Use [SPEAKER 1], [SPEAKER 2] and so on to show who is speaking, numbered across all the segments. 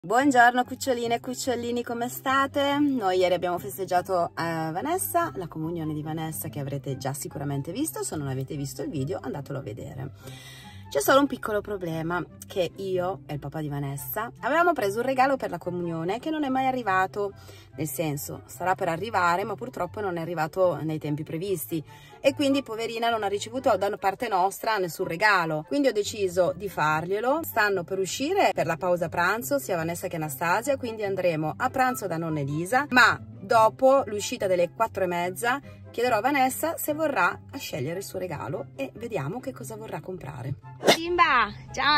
[SPEAKER 1] Buongiorno cuccioline e cucciolini, come state? Noi ieri abbiamo festeggiato a Vanessa, la comunione di Vanessa, che avrete già sicuramente visto. Se non avete visto il video, andatelo a vedere. C'è solo un piccolo problema, che io e il papà di Vanessa avevamo preso un regalo per la comunione che non è mai arrivato, nel senso, sarà per arrivare, ma purtroppo non è arrivato nei tempi previsti e quindi poverina non ha ricevuto da parte nostra nessun regalo. Quindi ho deciso di farglielo. Stanno per uscire per la pausa pranzo sia Vanessa che Anastasia, quindi andremo a pranzo da nonna Elisa, ma dopo l'uscita delle 4:30 chiederò a Vanessa se vorrà scegliere il suo regalo e vediamo che cosa vorrà comprare. Simba, ciao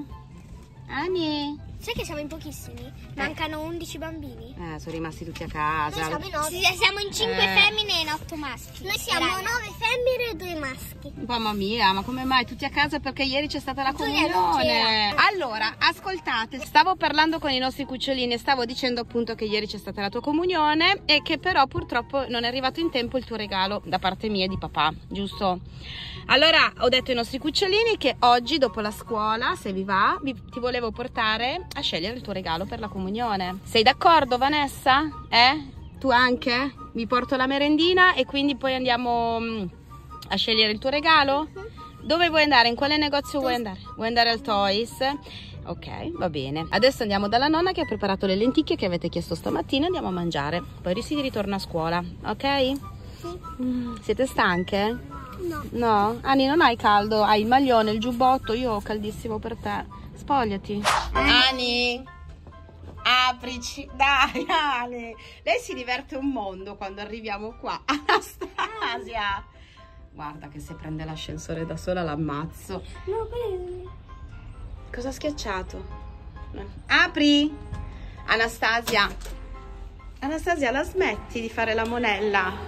[SPEAKER 1] Ani.
[SPEAKER 2] Sai che siamo in pochissimi? Mancano 11 bambini.
[SPEAKER 1] Sono rimasti tutti a casa.
[SPEAKER 2] Noi siamo in 5 femmine e 8 maschi. Noi siamo 9 femmine e 2 maschi.
[SPEAKER 1] Mamma mia, ma come mai tutti a casa? Perché ieri c'è stata la comunione. Allora, ascoltate, stavo parlando con i nostri cucciolini e stavo dicendo appunto che ieri c'è stata la tua comunione e che però purtroppo non è arrivato in tempo il tuo regalo da parte mia e di papà, giusto? Allora ho detto ai nostri cucciolini che oggi dopo la scuola, se vi va, ti volevo portare a scegliere il tuo regalo per la comunione. Sei d'accordo, Vanessa? Tu anche? Vi porto la merendina e quindi poi andiamo a scegliere il tuo regalo? Dove vuoi andare? In quale negozio vuoi andare? Vuoi andare al Toys? Ok, va bene. Adesso andiamo dalla nonna che ha preparato le lenticchie che avete chiesto stamattina. Andiamo a mangiare. Poi si ritorna a scuola, ok?
[SPEAKER 2] Sì.
[SPEAKER 1] Siete stanche?
[SPEAKER 2] No.
[SPEAKER 1] No? Ani, non hai caldo? Hai il maglione, il giubbotto? Io ho caldissimo per te. Spogliati. Ani, aprici. Dai, Ale. Lei si diverte un mondo quando arriviamo qua. Anastasia. Guarda che se prende l'ascensore da sola l'ammazzo.
[SPEAKER 2] No,
[SPEAKER 1] Cosa ha schiacciato? Apri. Anastasia. Anastasia, la smetti di fare la monella?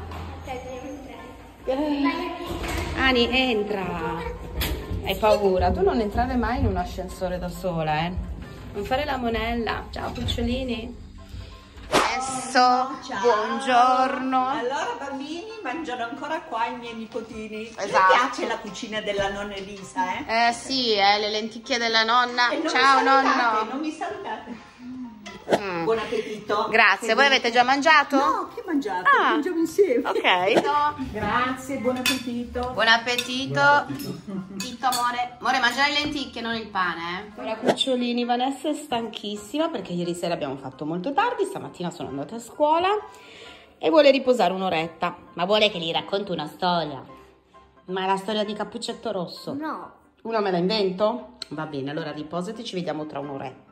[SPEAKER 1] Ani, entra. Hai paura? Tu non entrare mai in un ascensore da sola, Non fare la monella. Ciao cucciolini. Adesso, buongiorno.
[SPEAKER 3] Allora bambini, mangiano ancora qua i miei nipotini.
[SPEAKER 1] Esatto.
[SPEAKER 3] Mi piace la cucina della nonna Elisa,
[SPEAKER 1] Sì, le lenticchie della nonna.
[SPEAKER 3] E non
[SPEAKER 1] Ciao
[SPEAKER 3] mi salutate,
[SPEAKER 1] nonno.
[SPEAKER 3] non mi salutate. Buon appetito.
[SPEAKER 1] Grazie, voi avete già mangiato?
[SPEAKER 3] No, che mangiate?
[SPEAKER 1] Ah.
[SPEAKER 3] Mangiamo insieme.
[SPEAKER 1] Ok.
[SPEAKER 3] Grazie, buon appetito.
[SPEAKER 1] Buon appetito. Tito, amore. Amore, mangia le lenticchie, non il pane, Ora cucciolini, Vanessa è stanchissima perché ieri sera abbiamo fatto molto tardi, stamattina sono andata a scuola e vuole riposare un'oretta. Ma vuole che gli racconti una storia. Ma è la storia di Cappuccetto Rosso?
[SPEAKER 2] No.
[SPEAKER 1] Una me la invento? Va bene, allora riposati, ci vediamo tra un'oretta.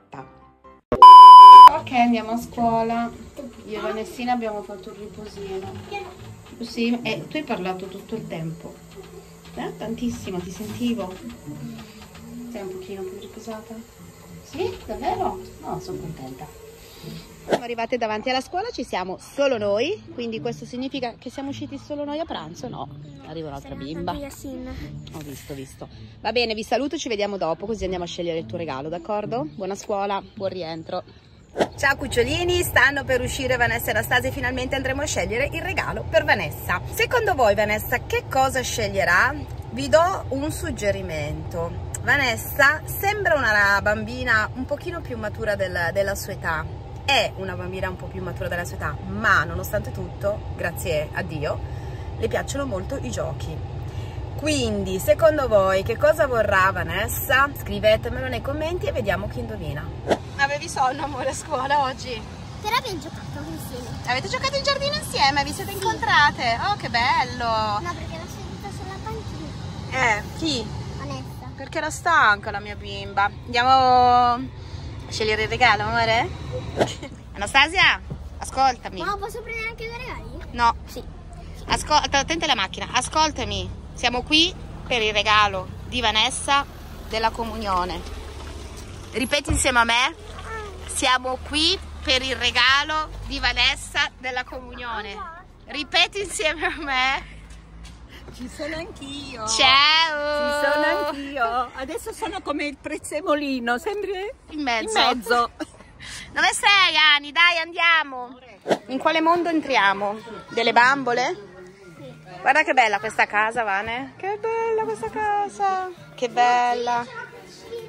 [SPEAKER 1] Ok, andiamo a scuola. Io e Vanessina abbiamo fatto il riposino. Sì, e tu hai parlato tutto il tempo. Tantissimo, ti sentivo. Sei un pochino più riposata? Sì, davvero? No, sono contenta. Siamo arrivate davanti alla scuola, ci siamo solo noi, quindi questo significa che siamo usciti solo noi a pranzo? No, arriva un'altra bimba. Ho visto. Va bene, vi saluto, ci vediamo dopo, così andiamo a scegliere il tuo regalo, d'accordo? Buona scuola, buon rientro. Ciao cucciolini, stanno per uscire Vanessa e Anastasia e finalmente andremo a scegliere il regalo per Vanessa. Secondo voi Vanessa che cosa sceglierà? Vi do un suggerimento. Vanessa sembra una bambina un pochino più matura della sua età. È una bambina un po' più matura della sua età, ma nonostante tutto, grazie a Dio, le piacciono molto i giochi. Quindi, secondo voi, che cosa vorrà Vanessa? Scrivetemelo nei commenti e vediamo chi indovina. Avevi sonno, amore, a scuola oggi?
[SPEAKER 2] Però abbiamo giocato insieme.
[SPEAKER 1] Avete giocato in giardino insieme? Vi siete incontrate? Oh, che bello!
[SPEAKER 2] No, perché l'ho seduta sulla panchina.
[SPEAKER 1] Chi?
[SPEAKER 2] Vanessa.
[SPEAKER 1] Perché era stanca la mia bimba. Andiamo a scegliere il regalo, amore? Anastasia, ascoltami.
[SPEAKER 2] Ma posso prendere anche due regali?
[SPEAKER 1] No.
[SPEAKER 2] Sì.
[SPEAKER 1] Attenta alla macchina. Ascoltami. Siamo qui per il regalo di Vanessa della comunione. Ripeti insieme a me. Siamo qui per il regalo di Vanessa della comunione. Ripeti insieme a me.
[SPEAKER 3] Ci sono anch'io.
[SPEAKER 1] Ciao.
[SPEAKER 3] Ci sono anch'io. Adesso sono come il prezzemolino, sempre
[SPEAKER 1] in mezzo. Dove sei, Ani? Dai, andiamo. In quale mondo entriamo? Delle bambole? Guarda che bella questa casa, Vane. Che bella questa casa. Che bella.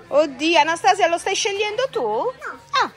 [SPEAKER 1] Oddio, Anastasia, lo stai scegliendo tu?
[SPEAKER 2] No.
[SPEAKER 1] Ah.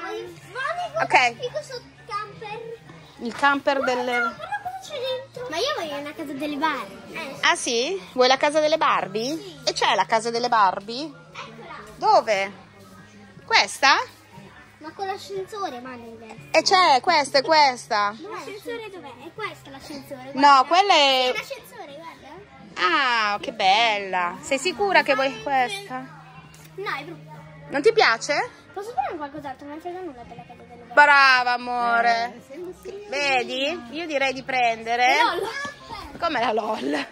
[SPEAKER 1] Ok.
[SPEAKER 2] Camper.
[SPEAKER 1] Il camper delle...
[SPEAKER 2] Guarda cosa c'è dentro. Ma io voglio una casa delle Barbie.
[SPEAKER 1] Ah sì? Vuoi la casa delle Barbie?
[SPEAKER 2] Sì.
[SPEAKER 1] E c'è la casa delle Barbie?
[SPEAKER 2] Eccola.
[SPEAKER 1] Dove? Questa?
[SPEAKER 2] Ma con l'ascensore, ma non è.
[SPEAKER 1] E c'è, questa e questa.
[SPEAKER 2] L'ascensore dov'è? È questo l'ascensore?
[SPEAKER 1] No, quella è...
[SPEAKER 2] È l'ascensore, guarda.
[SPEAKER 1] Ah, che bella. Sei sicura che vuoi questa?
[SPEAKER 2] No, è brutto.
[SPEAKER 1] Non ti piace?
[SPEAKER 2] Posso fare qualcos'altro? Non frega nulla per la casa delle Barbie.
[SPEAKER 1] Brava, amore. Vedi? Io direi di prendere... Come la LOL?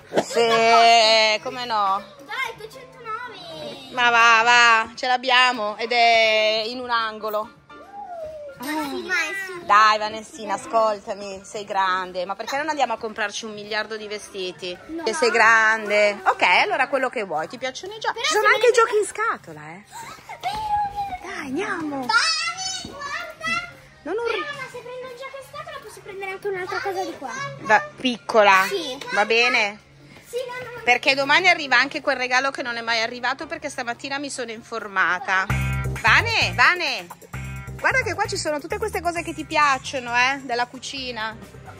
[SPEAKER 1] Sì, come no?
[SPEAKER 2] Dai, 209.
[SPEAKER 1] Ma va, ce l'abbiamo ed è in un angolo.
[SPEAKER 2] Sì, ma è su.
[SPEAKER 1] Dai Vanessina, ascoltami, sei grande. Ma perché non andiamo a comprarci 1 miliardo di vestiti?
[SPEAKER 2] No.
[SPEAKER 1] Che sei grande. Ok, allora quello che vuoi. Ti piacciono i giochi?
[SPEAKER 2] Però
[SPEAKER 1] Ci sono
[SPEAKER 2] se
[SPEAKER 1] anche
[SPEAKER 2] me
[SPEAKER 1] i giochi in scatola, eh. Dai, andiamo.
[SPEAKER 2] Dai, guarda.
[SPEAKER 1] Non
[SPEAKER 2] Però,
[SPEAKER 1] urli.
[SPEAKER 2] ma se prendo il gioco in scatola posso prendere anche un'altra casa di qua.
[SPEAKER 1] Piccola.
[SPEAKER 2] Sì.
[SPEAKER 1] Va bene?
[SPEAKER 2] Sì, no.
[SPEAKER 1] Perché domani arriva anche quel regalo che non è mai arrivato perché stamattina mi sono informata. Vane, guarda che qua ci sono tutte queste cose che ti piacciono, della cucina.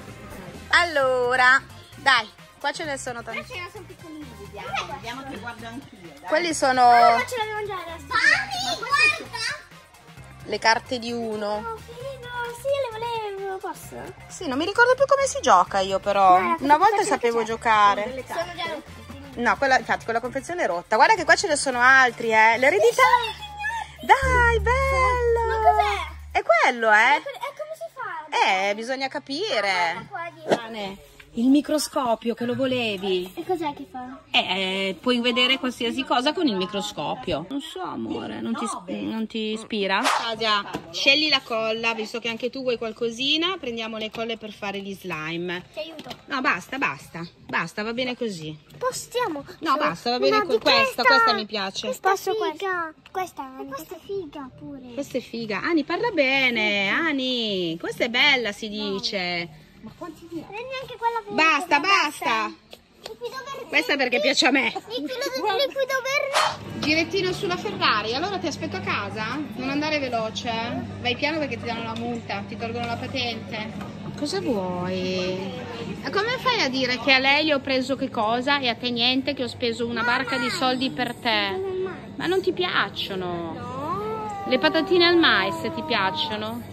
[SPEAKER 1] Allora, dai, qua ce ne sono tanti.
[SPEAKER 2] Ce ne sono piccolini.
[SPEAKER 3] Vediamo che guardo anch'io. Dai.
[SPEAKER 1] Quelli sono
[SPEAKER 2] Ma ce l'avevo già adesso. Mami, guarda.
[SPEAKER 1] le carte di uno.
[SPEAKER 2] Oh, figo. Sì, le volevo. Posso?
[SPEAKER 1] Sì, non mi ricordo più come si gioca io però.
[SPEAKER 2] No,
[SPEAKER 1] Una volta
[SPEAKER 2] confezione
[SPEAKER 1] sapevo
[SPEAKER 2] che c'è.
[SPEAKER 1] giocare.
[SPEAKER 2] Sono già rotti.
[SPEAKER 1] No, infatti quella confezione è rotta. Guarda che qua ce ne sono altri, l'eredità. Dai, bello.
[SPEAKER 2] Ma cos'è?
[SPEAKER 1] È quello,
[SPEAKER 2] E come si fa?
[SPEAKER 1] bisogna capire.
[SPEAKER 2] Qua dietro.
[SPEAKER 1] Il microscopio che lo volevi.
[SPEAKER 2] E cos'è che fa?
[SPEAKER 1] Puoi vedere qualsiasi cosa con il microscopio. Non so, amore, non ti ispira? Asia, scegli la colla, visto che anche tu vuoi qualcosina. Prendiamo le colle per fare gli slime.
[SPEAKER 2] Ti aiuto.
[SPEAKER 1] No, basta, va bene così.
[SPEAKER 2] Postiamo.
[SPEAKER 1] No, basta, va bene così. Questa mi piace.
[SPEAKER 2] Questa è figa. Questa è figa pure.
[SPEAKER 1] Questa è figa. Ani, parla bene. Ani, questa è bella, si dice.
[SPEAKER 2] Prendi anche quella per
[SPEAKER 1] Basta.
[SPEAKER 2] Liquido verde.
[SPEAKER 1] Questa perché piace a me.
[SPEAKER 2] Liquido verde.
[SPEAKER 1] Girettino sulla Ferrari. Allora ti aspetto a casa? Non andare veloce. Vai piano perché ti danno la multa, ti tolgono la patente. Cosa vuoi? Ma come fai a dire che a lei gli ho preso che cosa e a te niente, che ho speso una barca di soldi per te? Ma non ti piacciono?
[SPEAKER 2] No.
[SPEAKER 1] Le patatine al mais ti piacciono?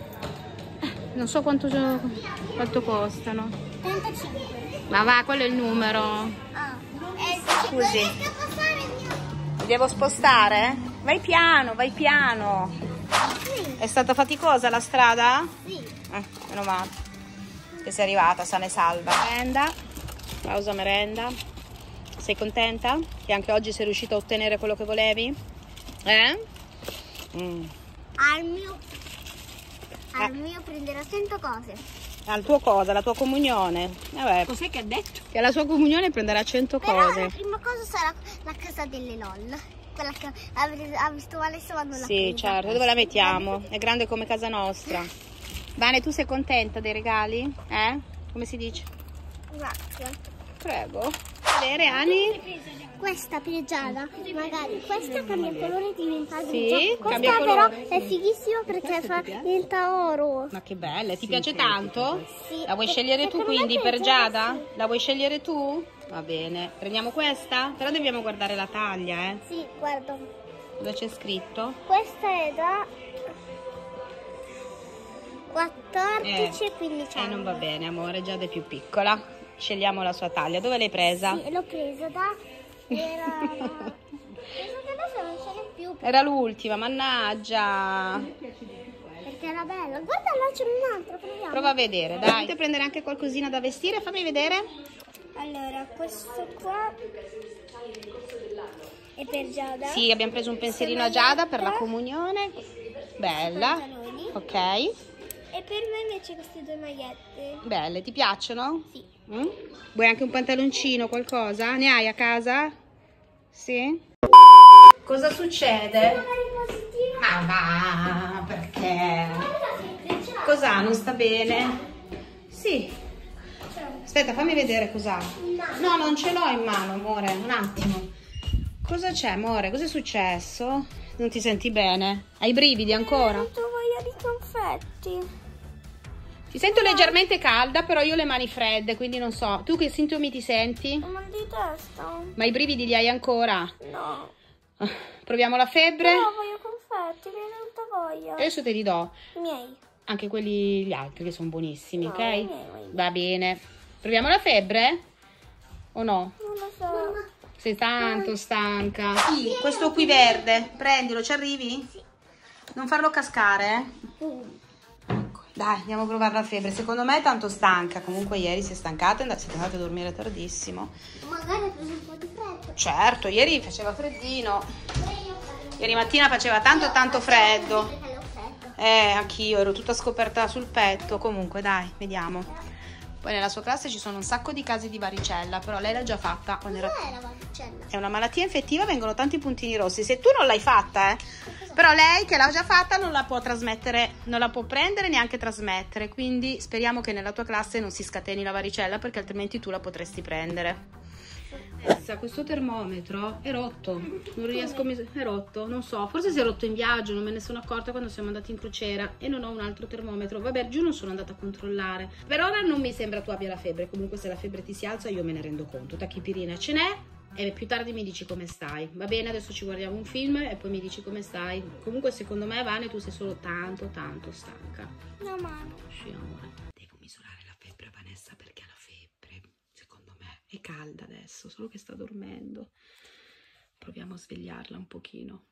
[SPEAKER 1] Non so quanto costano.
[SPEAKER 2] 35.
[SPEAKER 1] Ma va, quello è il numero.
[SPEAKER 2] Ah.
[SPEAKER 1] Scusi. Mi devo spostare? Vai piano.
[SPEAKER 2] Sì.
[SPEAKER 1] È stata faticosa la strada?
[SPEAKER 2] Sì.
[SPEAKER 1] Meno male. Che sei arrivata, sana e salva. Merenda. Pausa merenda. Sei contenta? Che anche oggi sei riuscita a ottenere quello che volevi?
[SPEAKER 2] Al mio prenderò 100 cose.
[SPEAKER 1] Al tuo cosa? La tua comunione? Vabbè.
[SPEAKER 3] Cos'è che ha detto?
[SPEAKER 1] Che alla sua comunione prenderà 100
[SPEAKER 2] Però la
[SPEAKER 1] cose.
[SPEAKER 2] prima cosa sarà la casa delle LOL. Quella che ha visto Vanessa quando l'ha
[SPEAKER 1] Sì,
[SPEAKER 2] presa.
[SPEAKER 1] certo. Dove la mettiamo? È grande come casa nostra. Vane, tu sei contenta dei regali? Come si dice?
[SPEAKER 2] Grazie.
[SPEAKER 1] Prego. Vedere, Ani?
[SPEAKER 2] Questa pieggiata, magari questa cambia colore e diventa
[SPEAKER 1] Sì,
[SPEAKER 2] grigio.
[SPEAKER 1] cambia
[SPEAKER 2] Questa però
[SPEAKER 1] colore.
[SPEAKER 2] è fighissima perché diventa oro.
[SPEAKER 1] Ma che bella, ti piace tanto?
[SPEAKER 2] Sì.
[SPEAKER 1] La vuoi scegliere tu
[SPEAKER 2] Secondo me
[SPEAKER 1] quindi per
[SPEAKER 2] piace,
[SPEAKER 1] Giada?
[SPEAKER 2] sì.
[SPEAKER 1] La vuoi scegliere tu? Va bene. Prendiamo questa? Però dobbiamo guardare la taglia,
[SPEAKER 2] Sì, guarda.
[SPEAKER 1] Dove c'è scritto?
[SPEAKER 2] Questa è da 14 e 15 anni.
[SPEAKER 1] Non va bene, amore, Giada è più piccola. Scegliamo la sua taglia. Dove l'hai presa?
[SPEAKER 2] Sì, l'ho presa da... Era... Penso che adesso non ce n'è più
[SPEAKER 1] Era l'ultima, mannaggia.
[SPEAKER 2] perché era bella. Guarda, là c'è un'altra, proviamo.
[SPEAKER 1] Prova a vedere, dai. Vuoi prendere anche qualcosina da vestire? Fammi vedere.
[SPEAKER 2] Allora, questo qua è per Giada.
[SPEAKER 1] Sì, abbiamo preso un pensierino a Giada per la comunione. Bella.
[SPEAKER 2] Pantaloni.
[SPEAKER 1] Ok.
[SPEAKER 2] E per me invece queste due magliette.
[SPEAKER 1] Belle, ti piacciono?
[SPEAKER 2] Sì.
[SPEAKER 1] Vuoi anche un pantaloncino, qualcosa? Ne hai a casa? Sì? Cosa succede? Ma va, perché? Cos'ha? Non sta bene? Sì. Aspetta, fammi vedere cos'ha. No, non ce l'ho in mano, amore, un attimo. Cosa c'è, amore? Cosa è successo? Non ti senti bene? Hai i brividi ancora?
[SPEAKER 2] Ho voglia di confetti.
[SPEAKER 1] Ti sento leggermente calda, però io ho le mani fredde, quindi non so. Tu che sintomi ti senti?
[SPEAKER 2] Ho mal di testa.
[SPEAKER 1] Ma i brividi li hai ancora?
[SPEAKER 2] No.
[SPEAKER 1] Proviamo la febbre?
[SPEAKER 2] No, voglio confetti, mi è venuta voglia.
[SPEAKER 1] Adesso te li do.
[SPEAKER 2] I miei.
[SPEAKER 1] Anche quelli, gli altri che sono buonissimi,
[SPEAKER 2] No,
[SPEAKER 1] ok?
[SPEAKER 2] i miei.
[SPEAKER 1] Va bene. Proviamo la febbre? O no?
[SPEAKER 2] Non lo so.
[SPEAKER 1] Sei tanto stanca. Sì, questo qui verde, prendilo, ci arrivi? Sì. Non farlo cascare, Ecco. Dai, andiamo a provare la febbre. Secondo me è tanto stanca. Comunque ieri si è stancata e siete andate a dormire tardissimo.
[SPEAKER 2] Magari ho preso un po' di freddo.
[SPEAKER 1] Certo, ieri faceva freddino. Ieri mattina faceva tanto freddo. Anch'io ero tutta scoperta sul petto. Comunque dai, vediamo. Poi nella sua classe ci sono un sacco di casi di varicella, però lei l'ha già fatta quando era...
[SPEAKER 2] Cos'è la varicella?
[SPEAKER 1] È una malattia infettiva, vengono tanti puntini rossi. Se tu non l'hai fatta, però lei che l'ha già fatta non la può trasmettere, non la può prendere neanche trasmettere. Quindi speriamo che nella tua classe non si scateni la varicella, perché altrimenti tu la potresti prendere. Questo termometro è rotto, non riesco a è rotto, non so, forse si è rotto in viaggio, non me ne sono accorta quando siamo andati in crociera e non ho un altro termometro. Vabbè, giù non sono andata a controllare. Per ora non mi sembra tu abbia la febbre, comunque se la febbre ti si alza io me ne rendo conto. Tachipirina ce n'è e più tardi mi dici come stai. Va bene, adesso ci guardiamo un film e poi mi dici come stai. Comunque secondo me, Vane, tu sei solo tanto stanca.
[SPEAKER 2] No, mano.
[SPEAKER 1] Sì, amore. Devo misurare la febbre a Vanessa perché ha la febbre. Secondo me è calda adesso, solo che sta dormendo. Proviamo a svegliarla un pochino.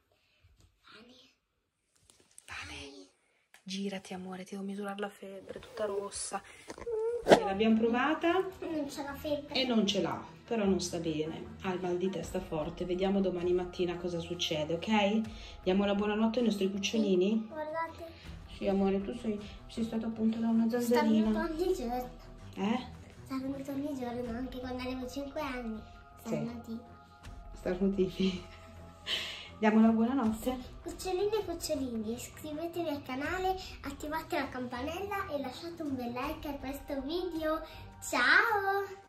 [SPEAKER 1] Vane, girati, amore, ti devo misurare la febbre, tutta rossa. L'abbiamo provata
[SPEAKER 2] Non c'è la febbre.
[SPEAKER 1] e non ce l'ha, però non sta bene. Ha il mal di testa forte. Vediamo domani mattina cosa succede, ok? Diamo la buonanotte ai nostri cucciolini?
[SPEAKER 2] Guardate.
[SPEAKER 1] Sì, amore, tu sei stato appunto da una
[SPEAKER 2] Sta
[SPEAKER 1] zanzarina.
[SPEAKER 2] venuto ogni giorno.
[SPEAKER 1] Sta
[SPEAKER 2] venuto ogni giorno, anche quando avevo 5 anni.
[SPEAKER 1] Sì. Starnutivi. Diamo la buonanotte?
[SPEAKER 2] Cucciolini e cucciolini, iscrivetevi al canale, attivate la campanella e lasciate un bel like a questo video. Ciao!